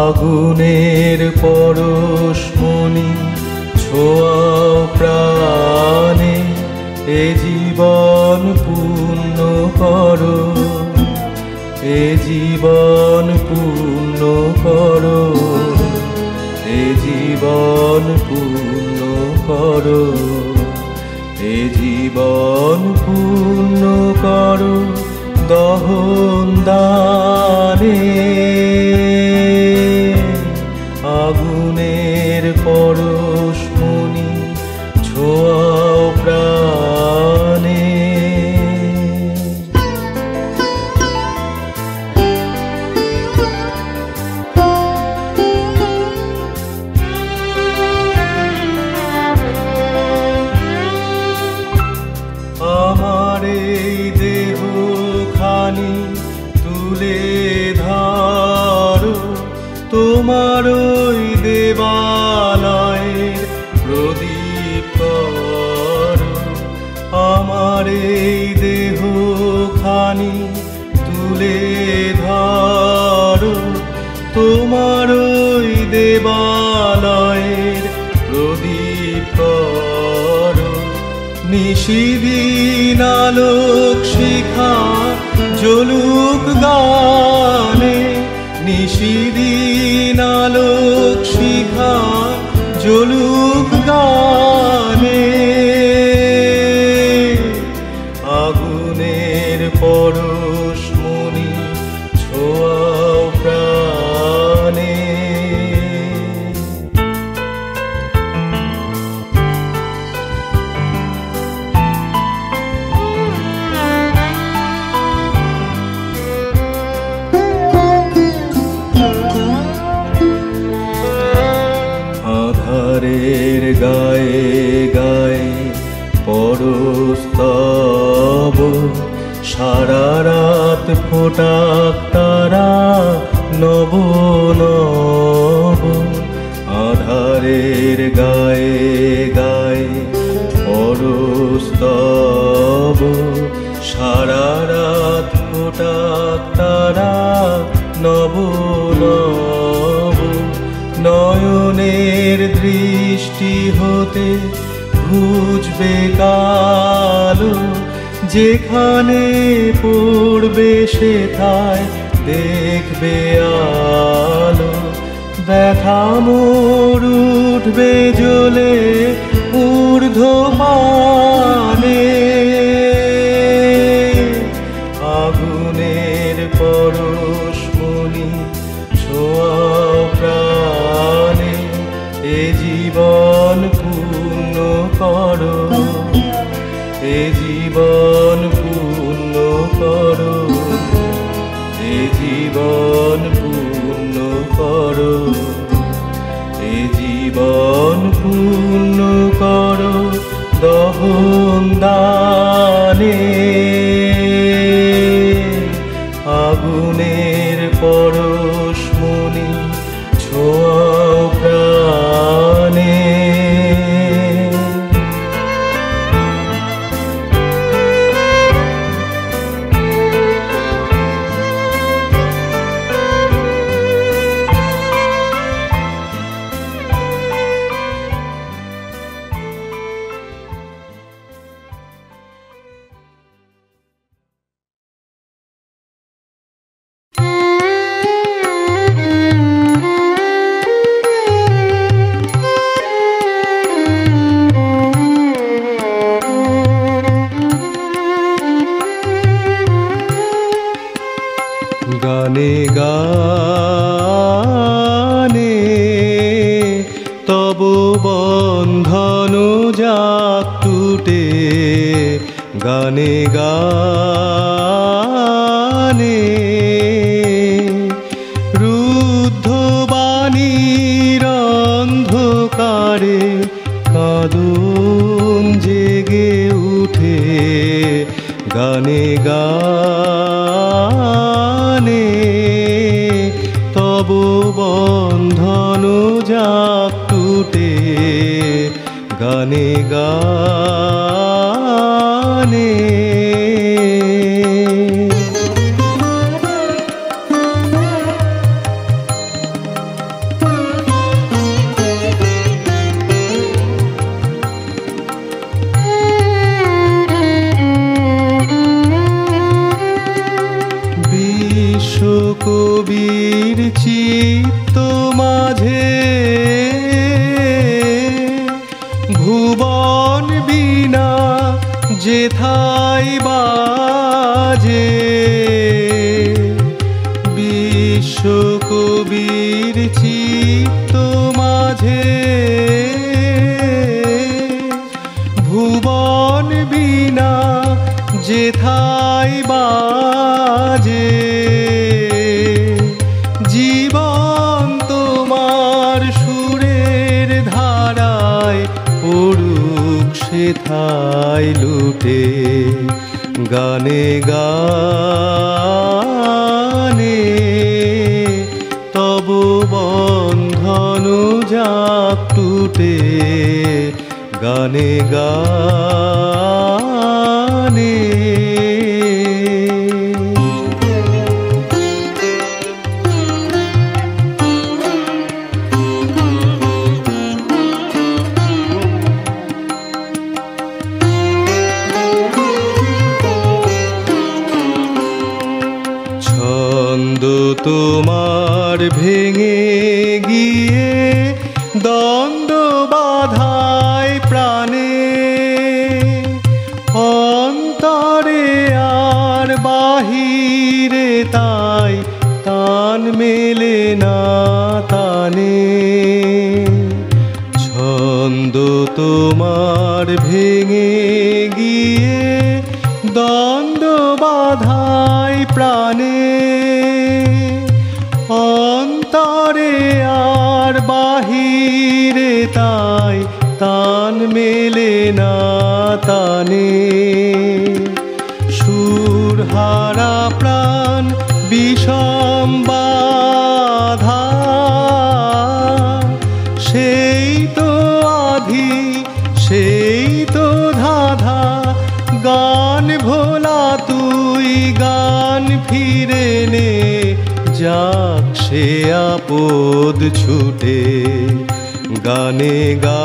আগুনের পরশমণি ছোঁয়াও প্রাণে, এ জীবন পূর্ণ করো, এ জীবন পূর্ণ করো, এ জীবন পূর্ণ করো, এ জীবন পূর্ণ করো দহন দানে। আগুনের পরশমণি ছোঁয়াও প্রাণে। আমার এই দেহ খানি তুলে ধরো, তোমার ওই দেবালয়ের প্রদীপ করো। আমার এই দেহ খানি তুলে ধরো, তোমার ওই দেবালয়ের প্রদীপ করো। নিশিদিন আলোক শিখা জ্বলুক গানে, নিশিদিন আলোক শিখা জ্বলুক গানে। আগুনের পরশমণি ছোঁয়াও প্রাণে। আধারের গায়ে গায়ে পরস্তব, সারা রাত ফোটাক তারা নব নব। আধারের গায়ে গায়ে পরস্তব, সারা রাত ফোটাক তারা নব নব। নয়নের দৃষ্টি হতে ঘুচবে কালো, যেখানে পড়বে সেথায় দেখবে আলো। ব্যথা মোর উঠবে জ্বলে ঊর্ধ্বপানে। আগুনের পরশমণি ছোঁয়াও প্রাণে, এ জীবন পূর্ণ করো, এ জীবন পূর্ণ করো, এ জীবন পূর্ণ করো, এ জীবন পূর্ণ করো দহন দানে। আগুনের পরশমণি ছোঁয়াও প্রাণে। গানে গানে তব বন্ধন যাক টুটে, গানে গানে রুদ্ধ বাণীর অন্ধকারে কাঁদন জেগে উঠে। গানে গানে তব বন্ধন যাক টুটে, গানে গানে। যেথায় বাজে বিশ্বকবির চিত্ত মাঝে ভুবন বীণা যেথায় বাজে জীবন তোমার সুরের ধারায় পড়ুক সেথায় লুটে গানে গানে তব বন্ধন যাক টুটে গানে গানে ছন্দ তোমার ভেঙে গিয়ে দ্বন্দ্ব বাধায় প্রাণে অন্তরে আর বাহিরে তাই তান মেলে না তানে ছন্দ তোমার ভেঙে গিয়ে দ্বন্দ্ব বাধায় প্রাণে অন্তরে আর বাহিরে তাই তান মেলে না তানে সুরহারা প্রাণ বিষম বাধা সেই তো আধি সেই তো ধাধা গান ভোলা তুই গান ফিরে নে যাক সে আপদ ছুটে গানে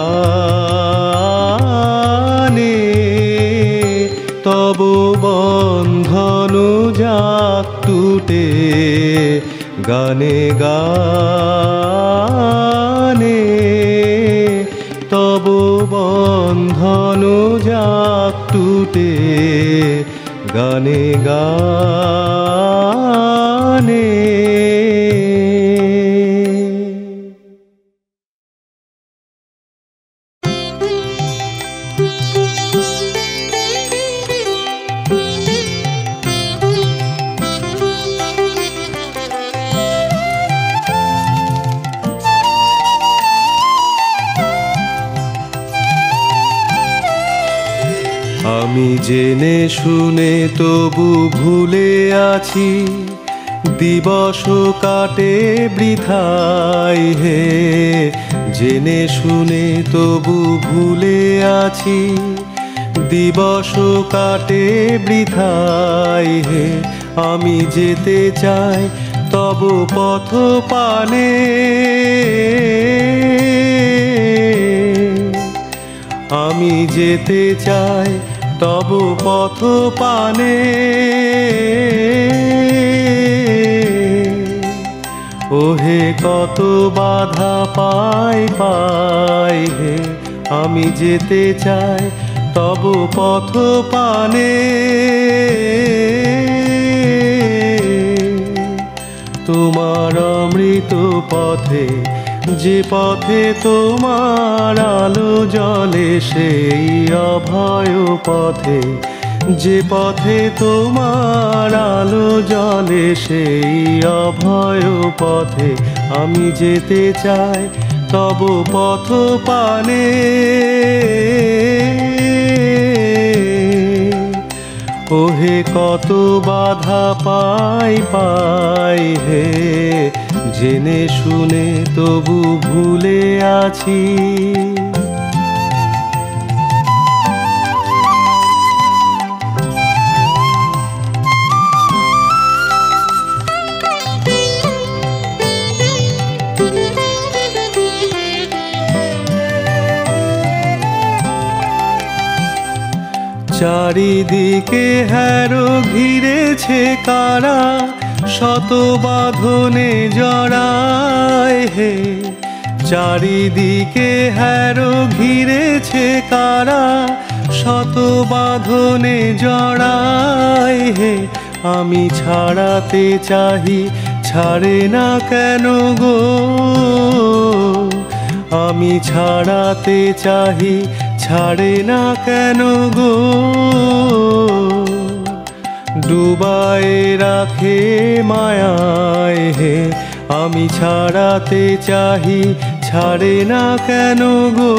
গানে তব বন্ধন যাক টুটে গানে গানে তব বন্ধন যাক টুটে গানে গানে আমি জেনে শুনে তবু ভুলে আছি দিবস কাটে বৃথায় হে জেনে শুনে তবু ভুলে আছি দিবস কাটে বৃথায় হে আমি যেতে চাই তব পথ পানে আমি যেতে চাই তব পথ পানে ওহে কত বাধা পাই পাই হে আমি যেতে চাই তব পথ পানে তোমার অমৃত পথে যে পথে তোমার আলো জ্বলে সেই অভয় পথে যে পথে তোমার আলো জ্বলে সেই অভয় পথে আমি যেতে চাই তব পথ পানে ওহে কত বাধা পাই পাই হে জেনে শুনে তবু ভুলে আছি চারিদিকে হ্যারো ঘিরেছে কারা শত বাঁধনে জড়ায় হে চারিদিকে হ্যারো ঘিরেছে কারা শত বাঁধনে জড়ায় হে আমি ছাড়াতে চাহি ছাড়ে না কেন গো আমি ছাড়াতে চাহি ছাড়ে না কেন গো ডুবায়ে রাখে মায়ায় হে আমি ছাড়াতে চাহি ছাড়ে না কেন গো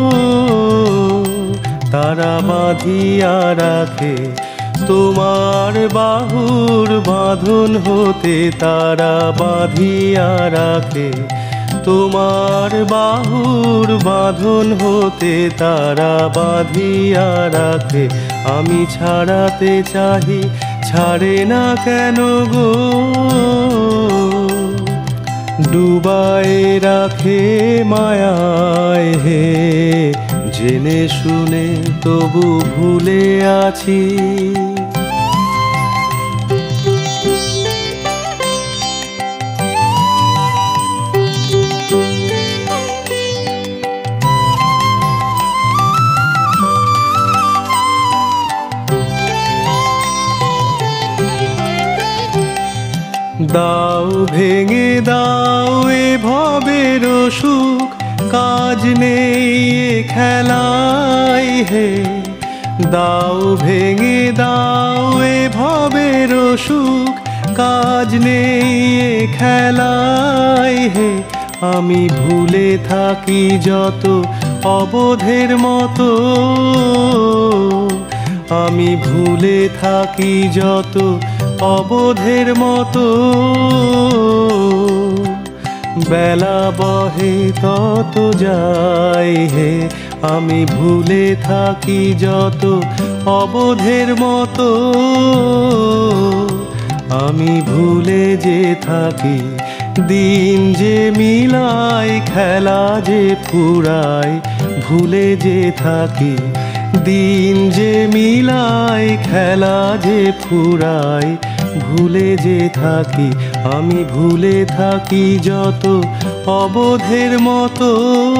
তারা বাঁধিয়া রাখে তোমার বাহুর বাঁধন হতে তারা বাঁধিয়া রাখে তোমার বাহুর বাঁধন হতে তারা বাঁধিয়া রাখে আমি ছাড়াতে চাহি ছাড়ে না কেন গো ডুবায়ে রাখে মায়ায় হে জেনে শুনে তবু ভুলে আছি দাও ভেঙে দাও এ ভবের সুখ কাজ নেই এ খেলাই হে দাও ভেঙে দাও এ ভবের সুখ কাজ নেই এ খেলাই হে আমি ভুলে থাকি যত অবোধের মতো আমি ভুলে থাকি যত অবোধের মতো বেলা বহে তত যায় হে আমি ভুলে থাকি যত অবোধের মতো আমি ভুলে যে থাকি দিন যে মিলাই খেলা যে ফুরায় ভুলে যে থাকি দিন যে মিলাই খেলা যে ফুরায় ভুলে যে থাকি আমি ভুলে থাকি যত অবোধের মতো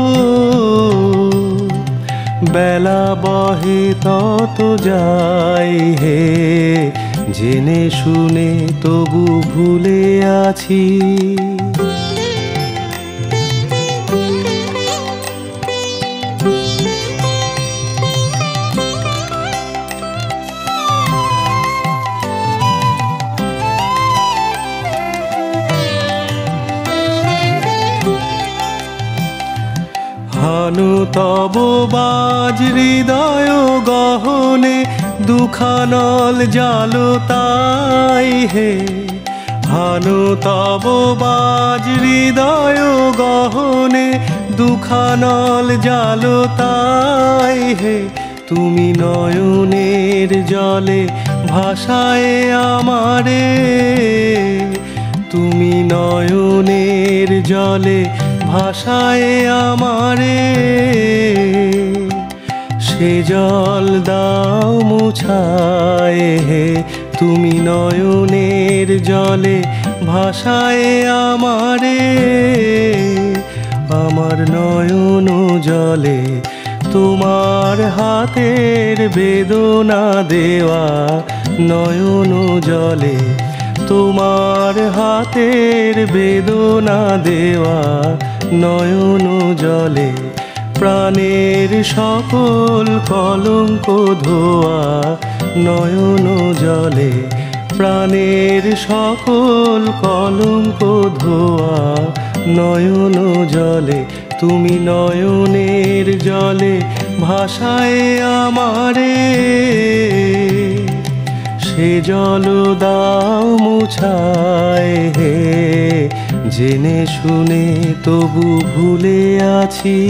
বেলা বহে তত যায় হে জেনে শুনে তবু ভুলে আছি হানু তব বাজ হৃদয় গহনে দুখানল জালো তাই হে হানু তব বাজ হৃদয় গহনে দুখানল জালো তাই হে তুমি নয়নের জলে ভাষায় আমারে তুমি নয়নের জলে ভাষায় আমারে সে জল দাও মুছায় হে তুমি নয়নের জলে ভাষায় আমারে আমার নয়ন জলে তোমার হাতের বেদনা দেওয়া নয়ন জলে তোমার হাতের বেদনা দেওয়া নয়ন জলে প্রাণের সকল কলঙ্ক ধোয়া নয়ন জলে প্রাণের সকল কলঙ্ক ধোয়া নয়ন জলে তুমি নয়নের জলে ভাষায় আমারে সে জল দাও মুছায় হে জেনে শুনে তবু ভুলে আছি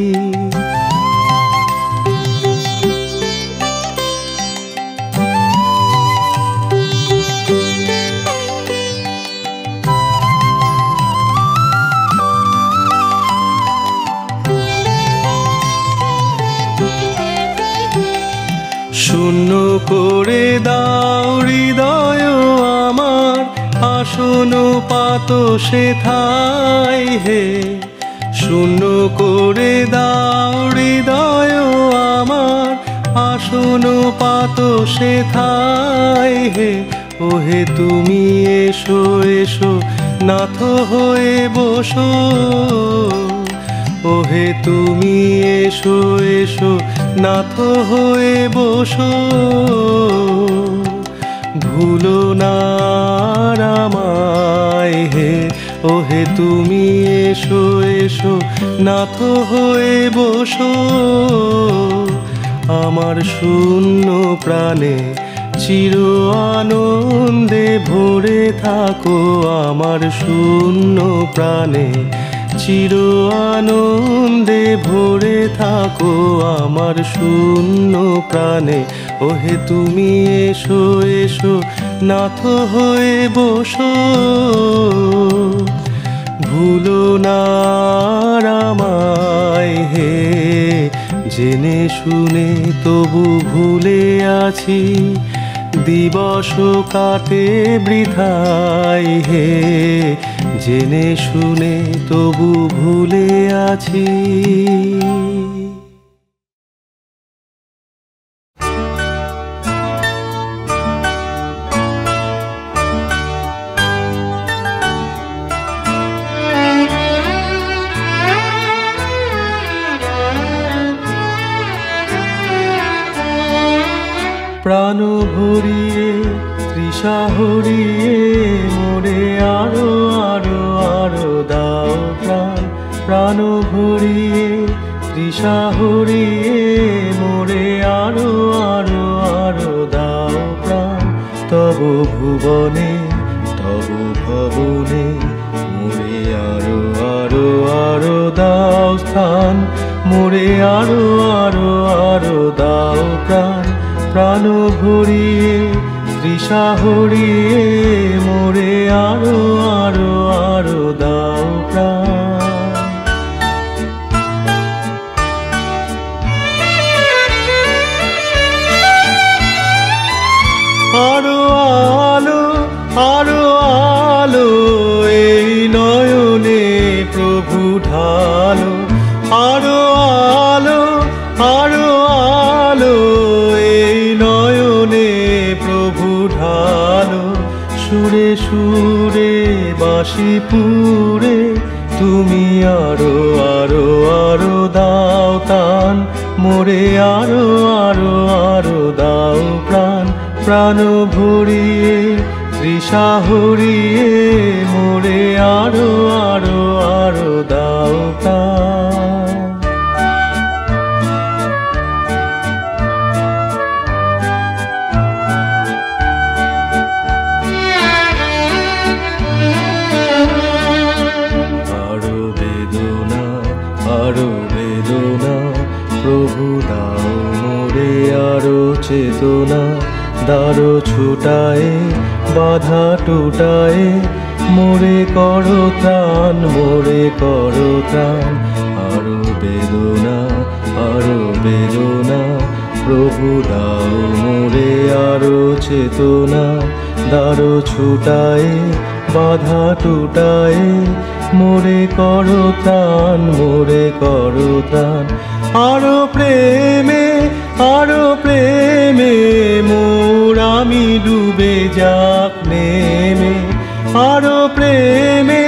শূন্য করে দাও হৃদয় আমার আসন পাত সেথায় হে শূন্য করে দাও হৃদয় আমার আসন পাত সেথায় হে। ওহে তুমি এসো এসো নাথ হয়ে বসো, ওহে তুমি এসো এসো নাথ হয়ে বসো। ভুলো না আমায় হে, ওহে তুমি এসো এসো নাথ হয়ে বসো। আমার শূন্য প্রাণে চির আনন্দে ভরে থাকো, আমার শূন্য প্রাণে চির আনন্দে ভরে থাকো, আমার শূন্য প্রাণে। ওহে তুমি এসো এসো নাথ হয়ে বসো। ভুলো না আমায় হে, জেনে শুনে তবু ভুলে আছি, দিবস কাটে বৃথায় হে। জেনে শুনে তবু ভুলে আছি। প্রাণ ভরিয়ে তৃষা হরিয়ে মোরে আরো আরো আরো দাও প্রাণ। প্রাণ ভরিয়ে তৃষা হরিয়ে মোরে আরো আরো আরো দাও প্রাণ। তব ভুবনে তব ভবনে মোরে আরো আরো আরো দাও স্থান, মোরে আরো আরো আরো দাও প্রাণ। প্রাণ ভরিয়ে তৃষা হরিয়ে মোরে আরো আরো আরো দাও প্রাণ। আরো আলো আরো আলো এই নয়নে প্রভু ঢালো, আরো আলো আরো আলো এই নয়নে প্রভু ঢালো। সুরে সুরে বাঁশি পুরে তুমি আরো আরো আরো দাও তান, মোরে আরো আরো আরো দাও প্রাণ। প্রাণ ভরিয়ে তৃষা হরিয়ে মোরে আরো আরো আরো দাও প্রাণ। আরো বেদনা আরো বেদনা প্রভু দাও মোরে আরো চেতনা। দারো ছুটায়ে বাধা টুটায়ে মোরে করো ত্রাণ, মোরে করো ত্রাণ। আরো বেদনা আরো বেদনা প্রভু দাও মোরে আরো চেতনা। দারো ছুটায়ে বাধা টুটায়ে মোরে করো ত্রাণ, মোরে করো ত্রাণ। আরো প্রেমে মোর আমি ডুবে যাক নেমে। আরো প্রেমে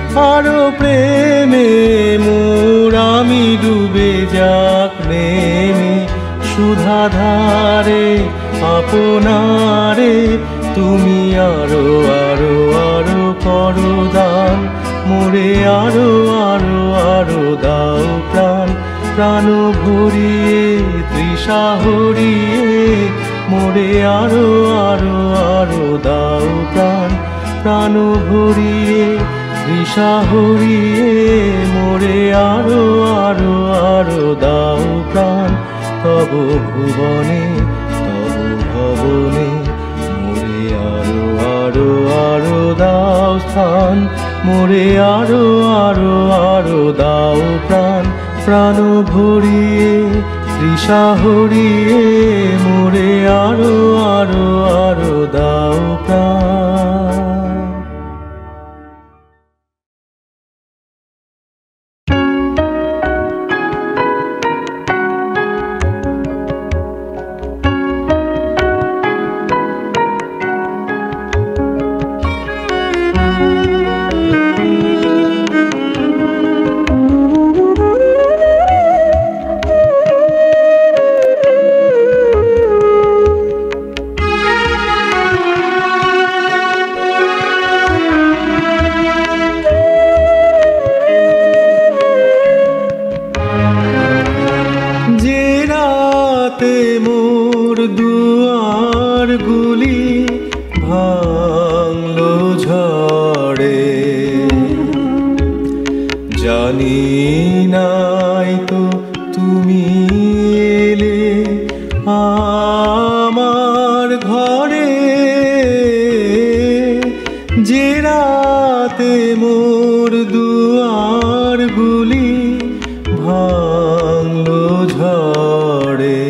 মোর আমি ডুবে যাক নেমে। সুধাধারে আপনারে তুমি আরো আরো আরো করো দান, মোরে আরো আরো আরো দাও প্রাণ। প্রাণ ভরিয়ে তৃষা হরিয়ে মোরে আরো আরো আরো দাও প্রাণ। প্রাণ ভরিয়ে তৃষা হরিয়ে মোরে আরো আরো আরো দাও প্রাণ। তব ভুবনে তব ভবনে মোরে আরো আরো আরো দাও স্থান, মোরে আরো আরো আরো দাও প্রাণ। প্রাণ ভরিয়ে তৃষা হরিয়ে মোরে আরো আরো আরো দাও প্রাণ। গুলি ভাঙলো ঝড়ে। জানি নাই তো তুমি এলে আমার ঘরে, যে রাতে মোর দুয়ার গুলি ভাঙলো ঝড়ে।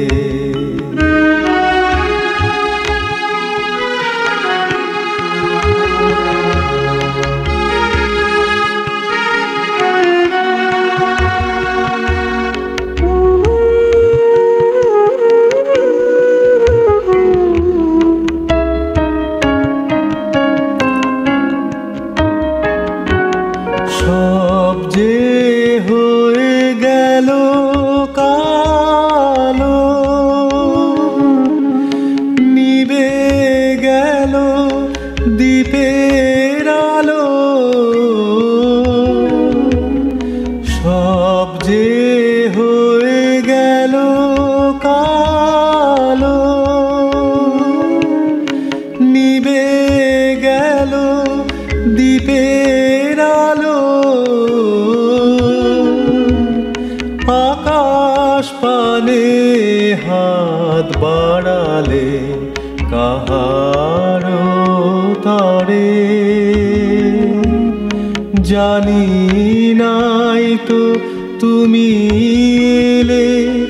সব যে হয়ে গেল কালো, নিভে গেল দ্বীপের আলো। সব যে হয়ে গেল কালো, নিভে গেল দ্বীপের আলো। আকাশ পানে হাত বাড়ালে কাহারো তরে, জানি নাই তো তুমি এলে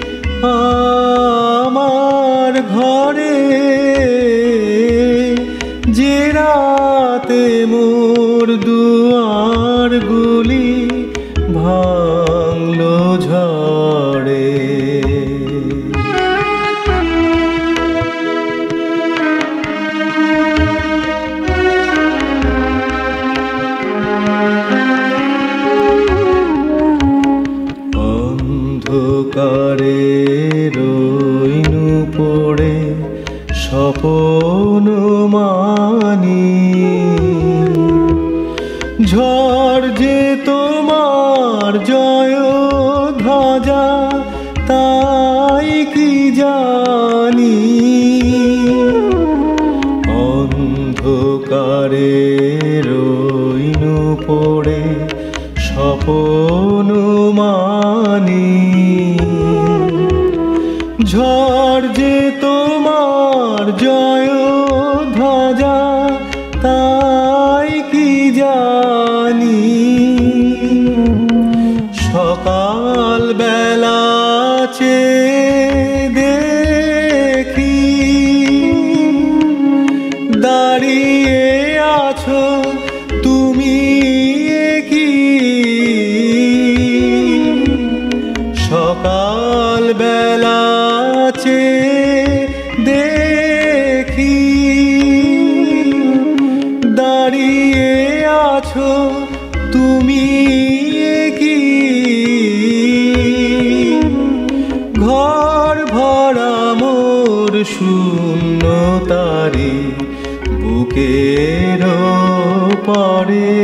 আমার ঘরে, যে রাতে মোর দুয়ার গুলি ভাঙলো ঝড়ে। অন্ধকারে রইনু পড়ে স্বপ্ন মানি, ঝড় যে তোমার জয় ধ্বজা তাই কি জানি। অন্ধকারে রইনু পড়ে স্বপ্ন মানি, ঝড় যে তোমার জয় ধ্বজা তাই কি জানি। সকাল বেলা দেখি দাঁড়িয়ে আছো তুমি কি। সকাল বেলা দেখি দাঁড়িয়ে আছো তুমি কি। ঘর ভরা মোর শূন্যতারে বুকের পরে,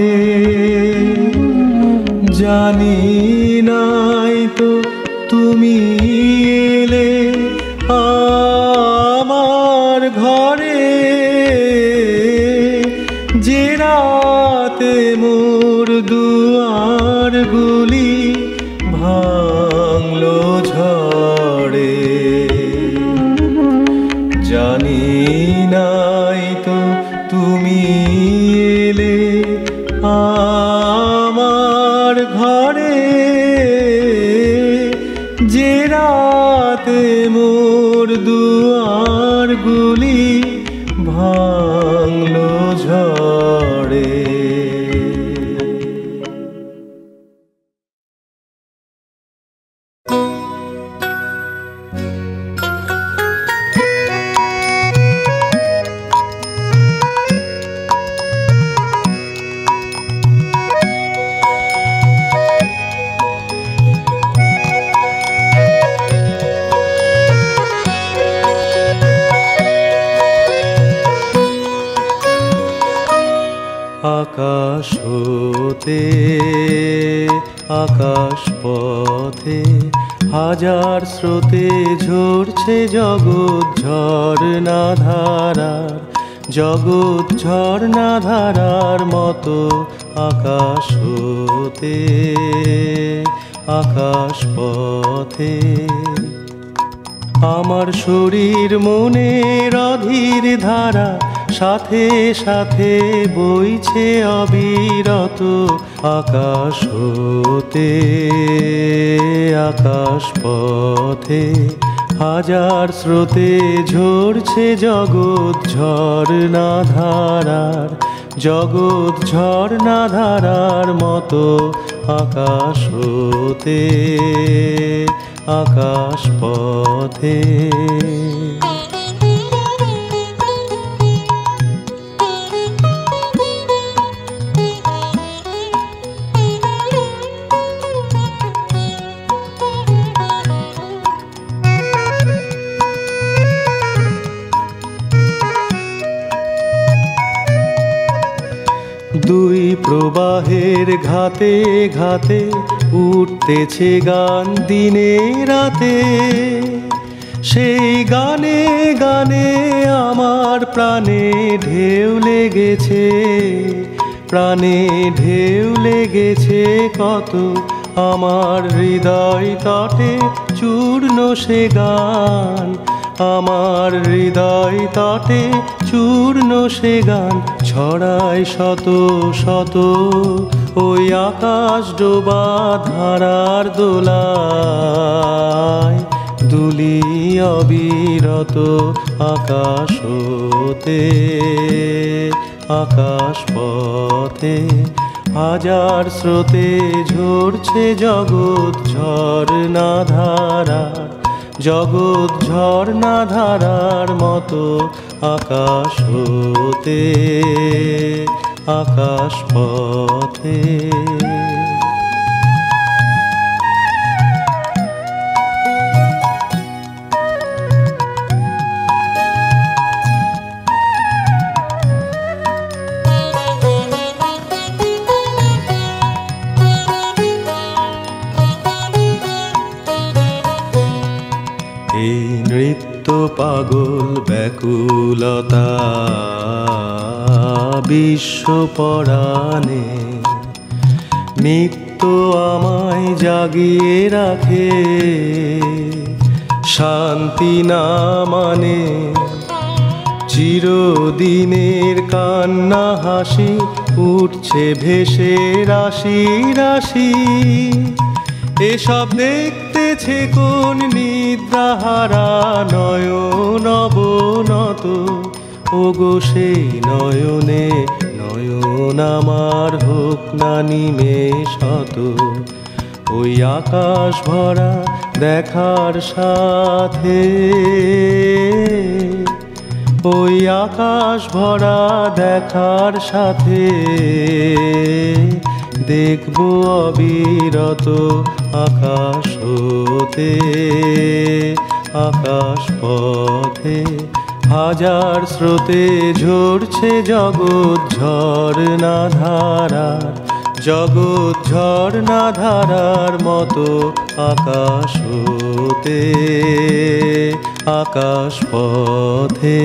জানি নাই তো তুমি এলে আমার ঘরে, যে রাতে মোর দুয়ার গুলি ভাঙলো ঝড়ে। জানি নাই তো তুমি এলে আমার ঘরে, যে রাতে মোর দুয়ার গুলি ভাঙলো ঝড়ে। আকাশ হতে আকাশ পথে হাজার স্রোতে ঝরছে জগৎ ঝর্ণা ধারার, জগৎ ঝর্ণা ধারার মতো আকাশ হতে আকাশ পথে। আমার শরীর মনের অধীর ধারা সাথে সাথে বইছে অবিরত আকাশ হতে আকাশ পথে। হাজার স্রোতে ঝরছে জগৎ ঝর্ণা ধারার, জগৎ ঝর্ণা ধারার মতো আকাশ হতে আকাশ পথে। দুই প্রবাহের ঘাতে ঘাতে উঠতেছে গান দিনে রাতে। সেই গানে গানে আমার প্রাণে ঢেউ লেগেছে, প্রাণে ঢেউ লেগেছে কত। আমার হৃদয় তটে চূর্ণ সে গান, আমার হৃদয় তটে চূর্ণ সে গান। ছড়ায় শত শত ওই আকাশ ডোবা ধারার দোলায়, দুলি অবিরত আকাশ হতে আকাশ পথে। হাজার স্রোতে ঝরছে জগৎ ঝর্ণা ধারার, জগৎ ঝর্ণা ধারার মতো আকাশ হতে আকাশ পথে। এই নৃত্য পাগল ব্যাকুলতা বিশ্ব পরাণে, নিত্য আমায় জাগিয়ে রাখে। শান্তি না মানে চিরদিনের কান্না হাসি উঠছে ভেসে রাশি রাশি। এসব দেখতেছে কোন নিদ্রাহারা নয়ন অবনত। ওগো সেই নয়নে নয়ন আমার হোক না নিমেষত। ওই আকাশ ভরা দেখার সাথে, ওই আকাশ ভরা দেখার সাথে দেখবো অবিরত আকাশ হতে আকাশ পথে। হাজার স্রোতে ঝরছে জগৎ ঝর্ণা ধারার, জগৎ ঝর্ণা ধারার মতো আকাশ হতে আকাশ পথে।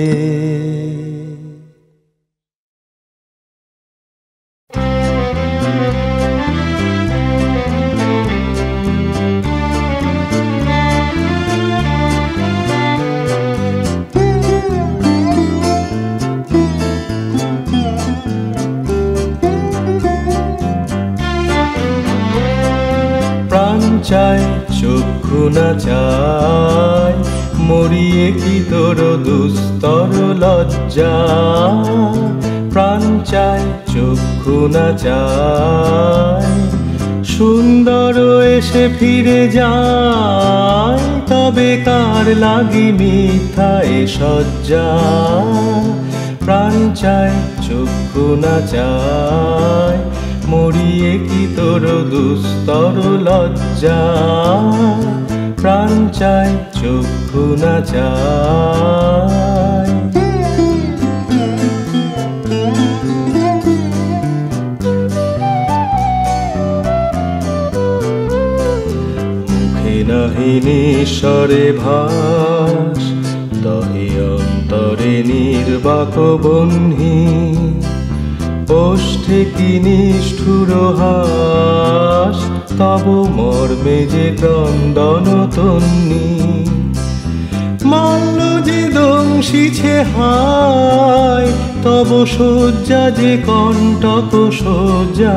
প্রাণ চায় চক্ষু না চায়, মরিয়ে কি তোর দুস্তর লজ্জা। প্রাণ চায় চক্ষু না চায়, সুন্দর এসে ফিরে যায়। তবে কার লাগি মিথ্যা এ সজ্জা। প্রাণ চায় চক্ষু না চায়, মরিয়ে কি তোর দুস্তর লজ্জা। প্রাণ চায় চক্ষু না চায়। মুখে না উচ্চস্বরে ভাস দহে অন্তরে নির্বাক বহ্নি ওষ্ঠে কি নিষ্ঠুর হাস তব মর্মে যে ক্রন্দন তন্নি মাল্য যে দংশিছে হায় তব শয্যা যে কণ্টক শয্যা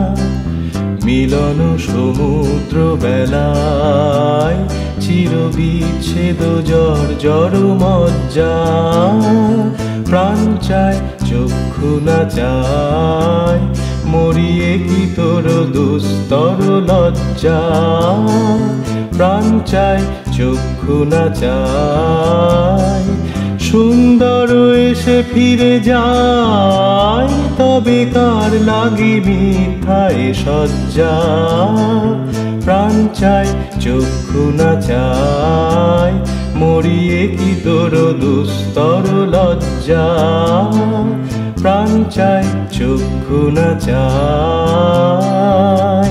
মিলন সমুদ্র বেলায় চির বিচ্ছেদ জর্জর মজ্জা প্রাণ চায় চক্ষু না চায় মরিয়ে কি তোর দুস্তর লজ্জা প্রাণ চায় চক্ষু না চায় সুন্দর এসে ফিরে যায় তবে কার লাগি মিথ্যায় সজ্জা প্রাণ চায় চক্ষু না চায় মরিয়ে কি তোর দুস্তর লজ্জা প্রাণ চায় চক্ষু না চায়।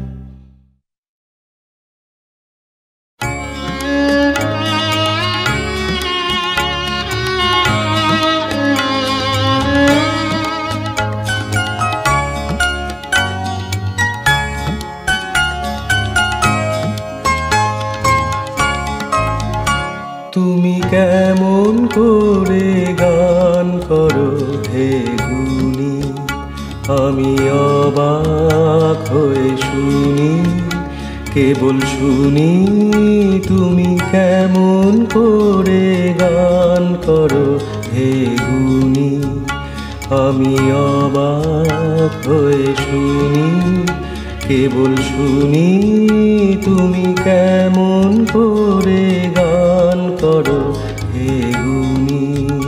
তুমি কেমন করে গান করো হে গুণী আমি অবাক হয়ে শুনি কেবল শুনি তুমি কেমন করে গান করো হে গুণী আমি অবাক হয়ে শুনি কেবল শুনি তুমি কেমন করে গান করো হে গুণী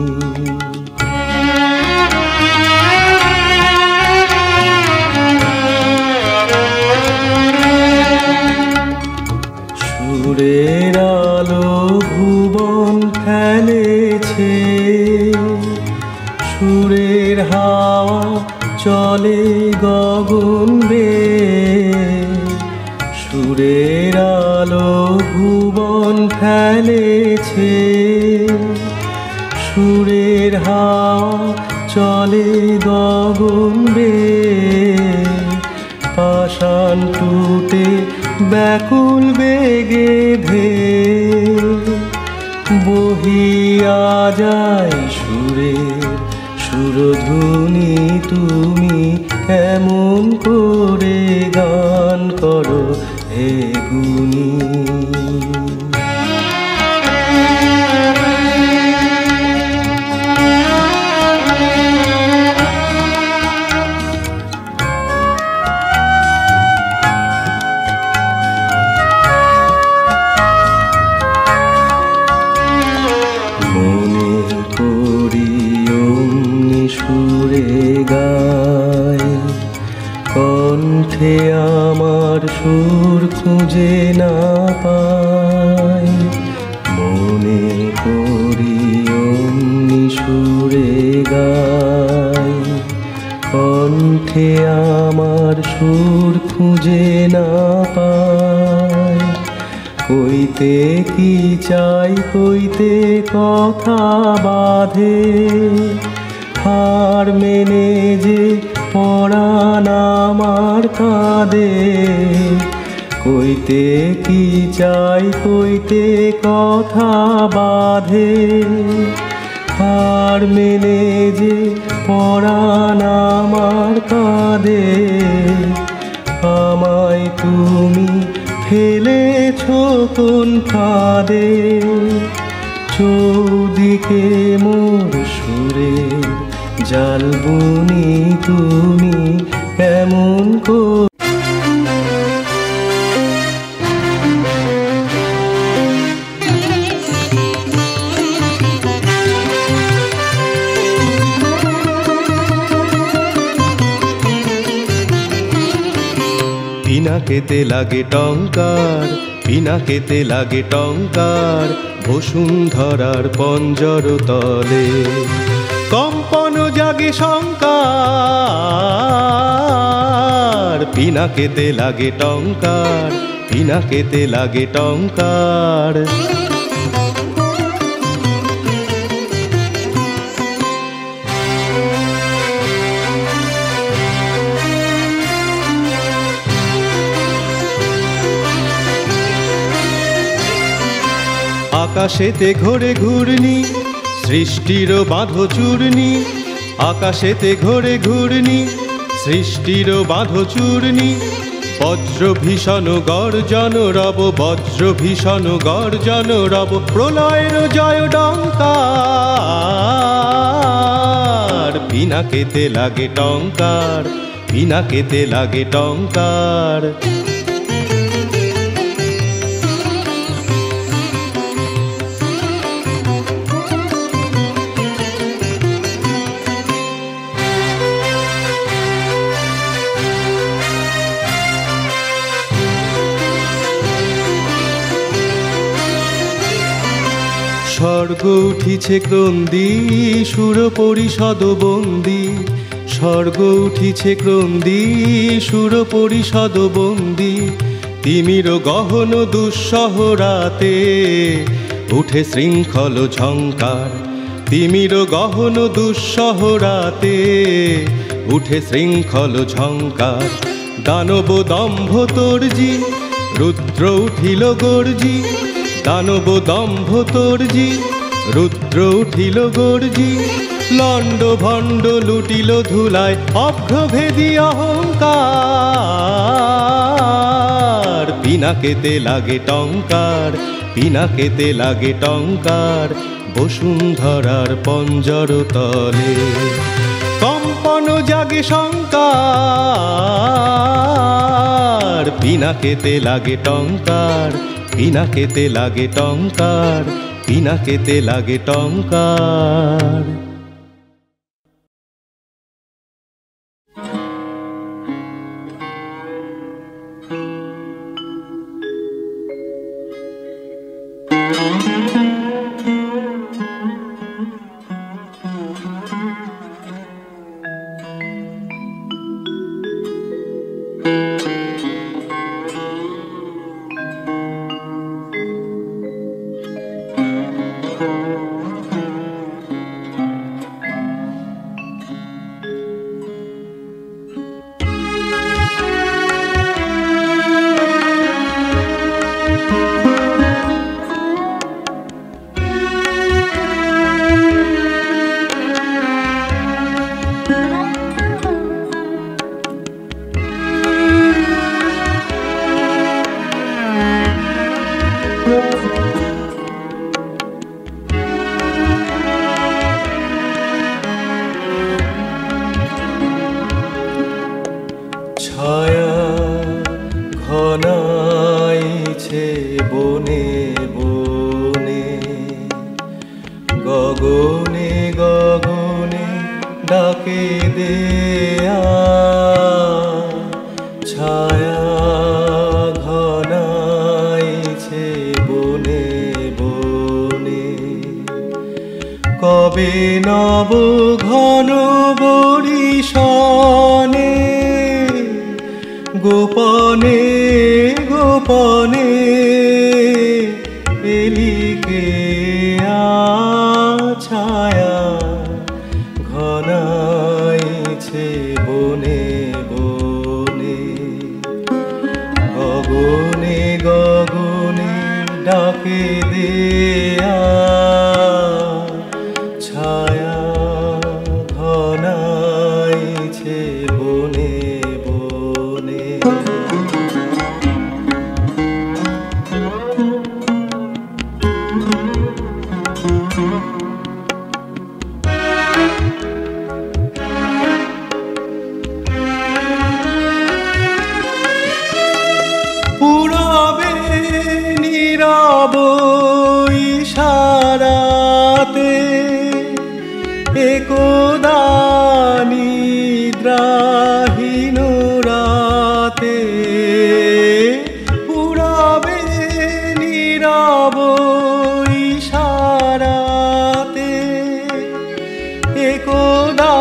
সুরের আলো ভুবন খেলেছে সুরের হাওয়া চলে গগন বেয়ে সুরের আলো ভুবন খেলেছে সুরের হাওয়া চলে গগন বেয়ে পাষাণ টুটে ব্যাকুল বেগে ধেয়ে বহিয়া যায় সুরের সুরধুনি তুমি কেমন করে গান করো হে গুণী কণ্ঠে আমার সুর খুঁজে না পাই মনে করি অমনি সুরে গাই কণ্ঠে আমার সুর খুঁজে না পাই কইতে কি চাই কইতে কথা বাঁধে হার মেনে যে পরাণ আমার কাঁদে কইতে কি চাই কইতে কথা বাঁধে হার মেনে যে পরাণ আমার কাঁদে আমায় তুমি ফেলেছ কোন ফাঁদে চৌদিকে মোর সুরে জালবুনি তুমি কেমন করে পিনাকেতে লাগে টঙ্কার পিনাকেতে লাগে টঙ্কার বসুন্ধরার পঞ্জর তলে কম্পন জাগে শঙ্কার পিনাকেতে লাগে টঙ্কার পিনাকেতে লাগে টঙ্কার। আকাশেতে ঘোরে ঘূর্ণি, সৃষ্টিরও বাঁধো চূর্ণি। আকাশেতে ঘোরে ঘূর্ণি, সৃষ্টিরও বাঁধো চূর্ণি। বজ্র ভীষণ গর্জন রব, বজ্র ভীষণ গর্জন রব। প্রলয়ের জয় ডঙ্কার, পিনাকেতে লাগে টঙ্কার, পিনাকেতে লাগে টঙ্কার। স্বর্গ উঠিছে ক্রন্দী, সুর পরিষদ বন্দী। স্বর্গ উঠিছে ক্রন্দী, সুর পরিষদ বন্দী। তিমির গহন দুঃসহ রাতে উঠে শৃঙ্খল ঝঙ্কার। তিমির গহন দুঃসহ রাতে উঠে শৃঙ্খল ঝঙ্কার। দানব দম্ভ তর্জি, রুদ্র উঠিল গর্জি। দানব দম্ভ তর্জি, রুদ্র উঠিল গর্জি। লণ্ড ভণ্ড লুটিল ধুলায়, অভ্রভেদী অহংকার। পিনাকেতে লাগে টঙ্কার, পিনাকেতে লাগে টঙ্কার। বসুন্ধরার পঞ্জর তলে কম্পন জাগে শঙ্কার। পিনাকেতে লাগে টঙ্কার, পিনাকেতে লাগে টঙ্কার, পিনাকেতে লাগে টঙ্কার। ছায়া ঘনাইছে বনে বনে, গগনে গগনে ডাকে দেয়া। ছায়া ঘনাইছে বনে বনে, কবে নব ঘন বরিশনে। গোপনে গোপনে এলিকে ছায়া ঘনাইছে বনে বনে। গগনে গগনে ডাকে দেয়া। ছায়া ঘনাইছে বনে বনে। পুরবে নীরব ইশারাতে একদা নিদ্রাহীন রাতে। পুরবে নীরব ইশারাতে একদা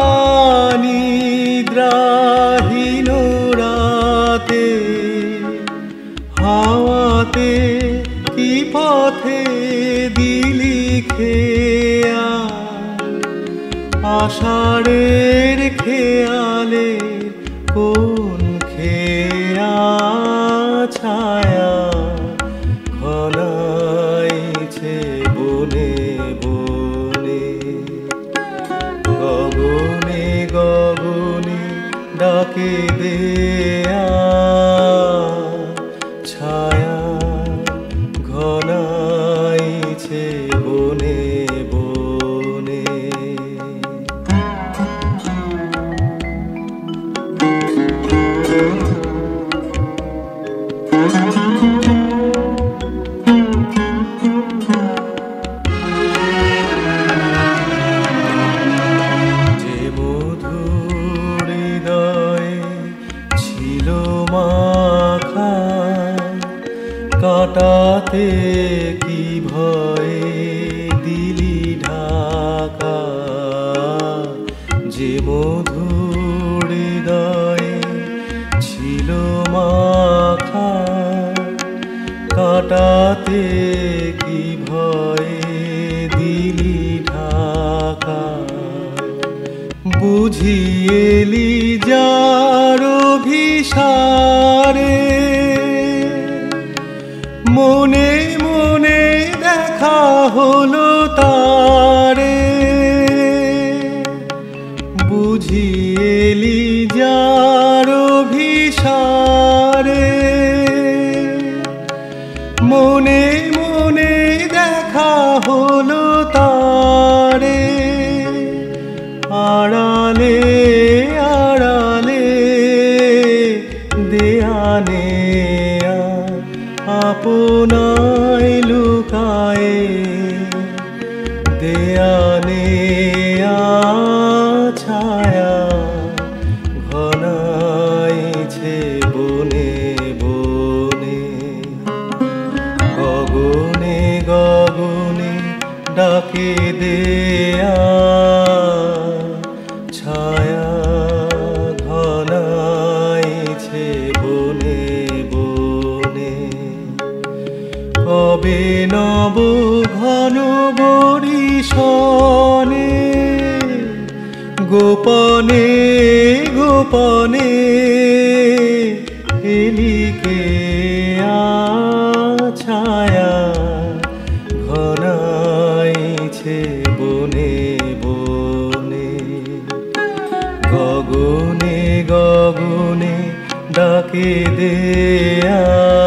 নিদ্রাহীন রাতে। হাওয়া খেয়া আষাঢ়ের খেয়ালে কোন খেয়া ছায়া ঘনাইছে বনে বনে গগনে গগনে ডাকে দেয়া ছায়া ঘনাইছে বনে বনে। যে মধুর হৃদয়ে ছিল মাখা কাটাতে কি ভয়ে দিলি ঢাকা। যে মধুর হৃদয়ে ছিল মাখা কাটাতে কি ভয়ে দিলি ঢাকা। বুঝিয়েলি যার অভিসারে মনে মনে দেখা হলো তারে। বুঝিয়েলি যার অভিসারে মনে মনে দেখা হলো তারে। আড়ালে আড়ালে দেয়ানে আপনায় লুকায়ে দেয়ানে ছায়া ঘনাইছে বনে বনে গগনে গগনে ডাকে দেয়া ছায়া ঘনাইছে বনে বনে। কবে নব ঘন বরিশনে গোপনে গোপনে এলিকে ছায়া ঘনাইছে বনে বনে গগনে গগনে ডাকে দেয়া